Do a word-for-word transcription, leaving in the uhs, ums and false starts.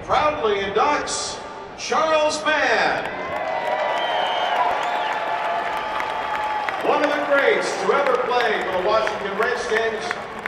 proudly inducts Charles Mann, one of the greats to ever play for the Washington Redskins,